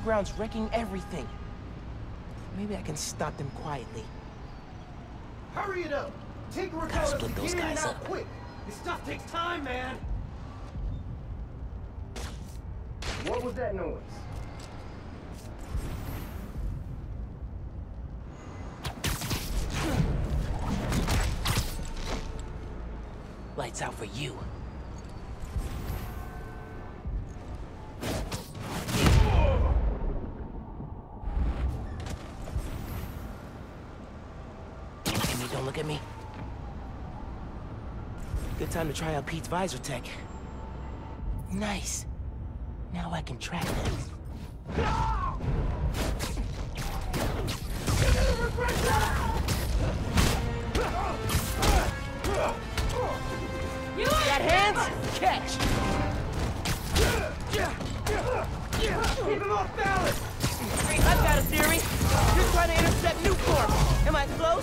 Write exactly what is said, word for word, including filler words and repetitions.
underground's wrecking everything. Maybe I can stop them quietly. Hurry it up! Take a Gotta split those guys up. Quick! This stuff takes time, man! What was that noise? Lights out for you. Don't look at me. Good time to try out Pete's visor tech. Nice. Now I can track them. Got hands? Catch. Keep him off balance! I've got a theory. You're trying to intercept Newform. Am I close?